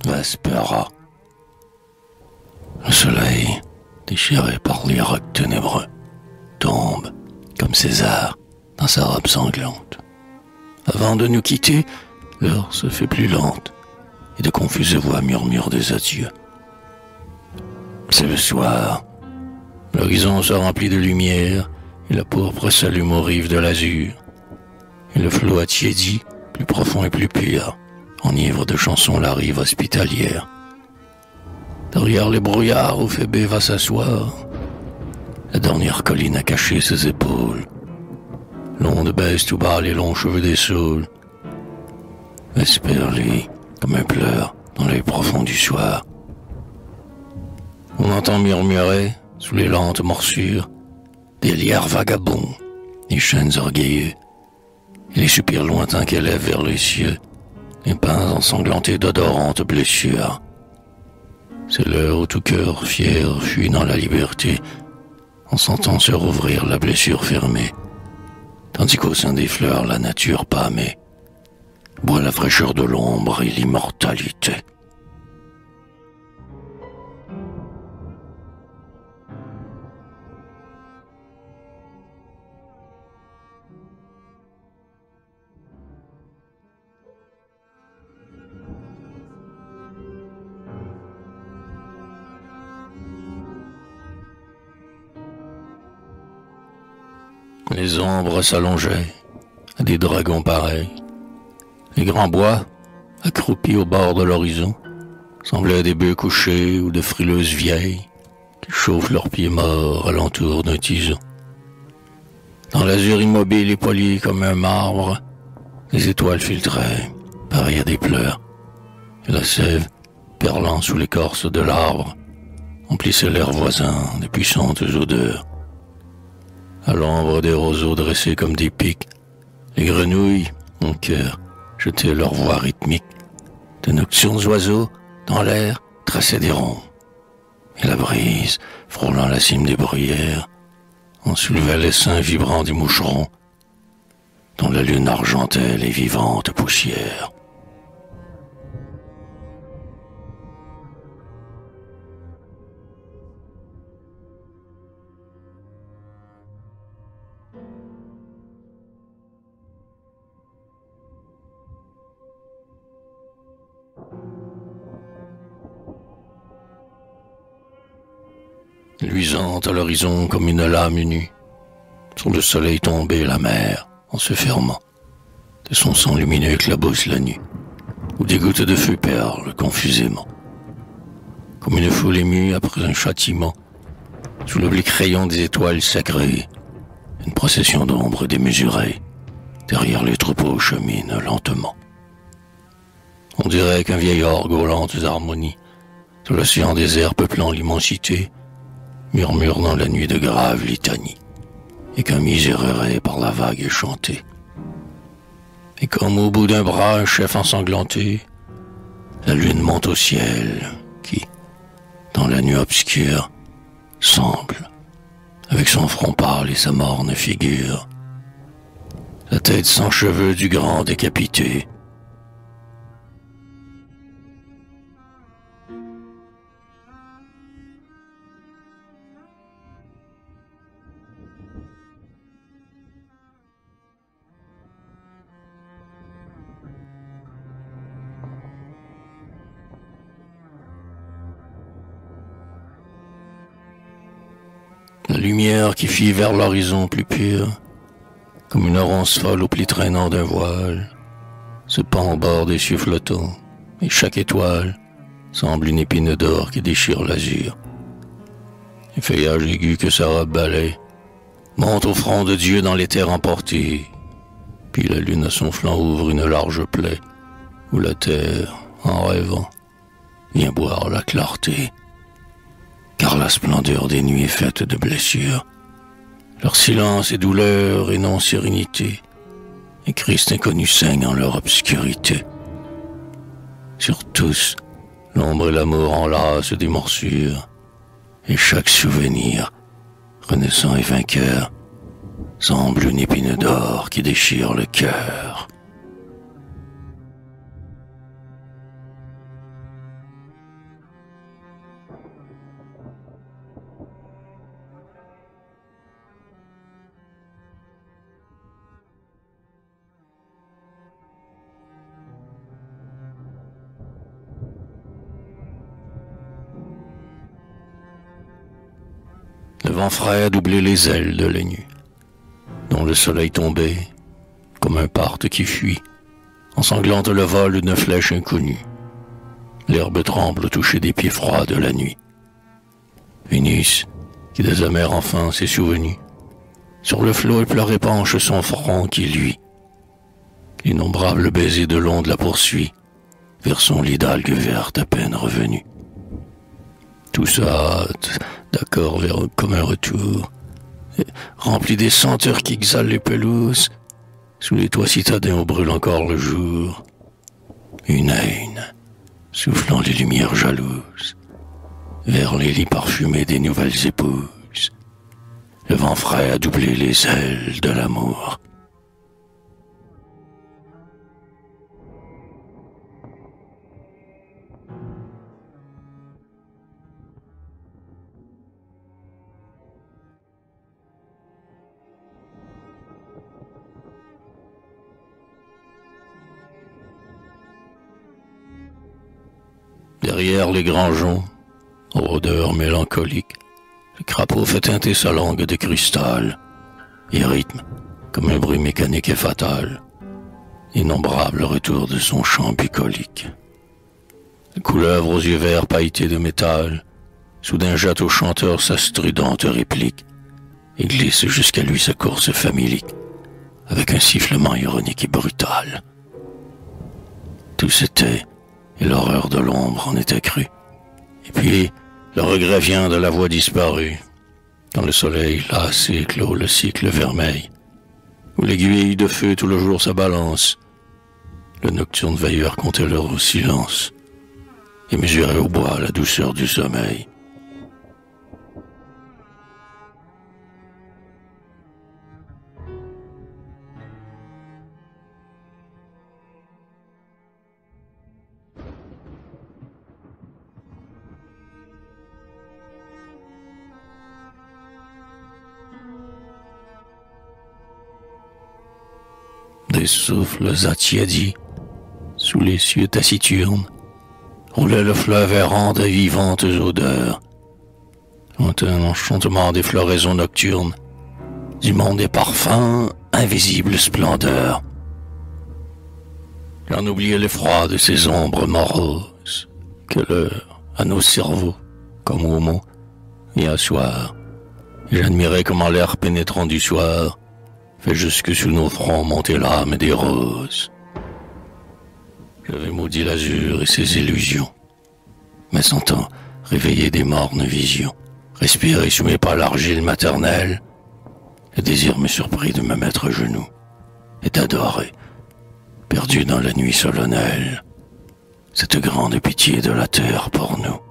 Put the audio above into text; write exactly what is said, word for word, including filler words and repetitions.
Vespera. Le soleil, déchiré par les rocs ténébreux, tombe, comme César, dans sa robe sanglante. Avant de nous quitter, l'heure se fait plus lente, et de confuses voix murmurent des adieux. C'est le soir. L'horizon se remplit de lumière, et la pourpre s'allume aux rives de l'azur. Et le flot attiédi, plus profond et plus pur, enivre de chansons la rive hospitalière. Derrière les brouillards où Phébé va s'asseoir, la dernière colline a caché ses épaules. L'onde baisse tout bas les longs cheveux des saules. Vesperlie, comme un pleur dans l'œil profond du soir. On entend murmurer, sous les lentes morsures, des liards vagabonds, des chênes orgueilleux, et les soupirs lointains qu'élèvent vers les cieux, les pins ensanglantés d'odorantes blessures. C'est l'heure où tout cœur fier fuit dans la liberté, en sentant se rouvrir la blessure fermée, tandis qu'au sein des fleurs la nature pâmée boit la fraîcheur de l'ombre et l'immortalité. Les ombres s'allongeaient à des dragons pareils. Les grands bois, accroupis au bord de l'horizon, semblaient des bœufs couchés ou de frileuses vieilles qui chauffent leurs pieds morts alentour d'un tison. Dans l'azur immobile et poli comme un marbre, les étoiles filtraient, pareilles à des pleurs, et la sève, perlant sous l'écorce de l'arbre, emplissait l'air voisin de puissantes odeurs. À l'ombre des roseaux dressés comme des pics, les grenouilles, en chœur, jetaient leur voix rythmique. De nocturnes oiseaux, dans l'air, traçaient des ronds. Et la brise, frôlant la cime des bruyères, en soulevait les seins vibrants des moucherons, dont la lune argentait les vivantes poussières. Luisante à l'horizon comme une lame nue, sur le soleil tombé la mer, en se fermant, de son sang lumineux éclabousse la nuit, où des gouttes de feu perlent confusément. Comme une foule émue après un châtiment, sous l'oblique rayon des étoiles sacrées, une procession d'ombres démesurée, derrière les troupeaux chemine lentement. On dirait qu'un vieil orgue aux lentes harmonies, sur l'océan désert peuplant l'immensité, murmure dans la nuit de graves litanies, et qu'un misérerait par la vague est chanté. Et comme au bout d'un bras un chef ensanglanté, la lune monte au ciel, qui, dans la nuit obscure, semble, avec son front pâle et sa morne figure, la tête sans cheveux du grand décapité. La lumière qui file vers l'horizon plus pur, comme une ronce folle au pli traînant d'un voile, se pend au bord des cieux flottants, et chaque étoile semble une épine d'or qui déchire l'azur. Les feuillages aigus que sa robe balaie montent au front de Dieu dans les terres emportées, puis la lune à son flanc ouvre une large plaie, où la terre, en rêvant, vient boire la clarté. Car la splendeur des nuits est faite de blessures, leur silence est douleur et non sérénité, et Christ inconnu saigne en leur obscurité. Sur tous, l'ombre et l'amour enlacent des morsures, et chaque souvenir, renaissant et vainqueur, semble une épine d'or qui déchire le cœur. vent frais a doublé les ailes de la nuit, dont le soleil tombait, comme un parthe qui fuit, ensanglante le vol d'une flèche inconnue. L'herbe tremble au toucher des pieds froids de la nuit. Vénus, qui de sa mère enfant s'est souvenue, sur le flot elle pleure épanche son front qui luit. L'innombrable baiser de l'onde la poursuit, vers son lit d'algues vertes à peine revenu. Tout ça, d'accord vers comme un retour, rempli des senteurs qui exhalent les pelouses, sous les toits citadins où brûle encore le jour. Une à une, soufflant les lumières jalouses, vers les lits parfumés des nouvelles épouses. Le vent frais a doublé les ailes de l'amour. Derrière les grands joncs, aux odeurs mélancoliques, le crapaud fait teinter sa langue de cristal et rythme, comme un bruit mécanique et fatal, l'innombrable retour de son chant bucolique. La couleuvre aux yeux verts pailletés de métal, soudain jette au chanteur sa stridente réplique et glisse jusqu'à lui sa course familique, avec un sifflement ironique et brutal. Tout s'était, et l'horreur de l'ombre en était crue. Et puis, le regret vient de la voix disparue, quand le soleil lassé clôt le cycle vermeil, où l'aiguille de feu tout le jour sa balance. Le nocturne veilleur comptait l'heure au silence, et mesurait au bois la douceur du sommeil. Des souffles attiédis, sous les cieux taciturnes, roulait le fleuve errant de vivantes odeurs. Lointain enchantement des floraisons nocturnes, du monde des parfums, invisible splendeur. J'en oubliais l'effroi de ces ombres moroses, que l'heure, à nos cerveaux, comme au mont, et à soir, et j'admirais comment l'air pénétrant du soir fait jusque sous nos fronts monter l'âme des roses. J'avais maudit l'azur et ses illusions, mais sentant réveiller des mornes visions, respirer sous mes pas l'argile maternelle, le désir me surprit de me mettre à genoux et d'adorer, perdu dans la nuit solennelle, cette grande pitié de la terre pour nous.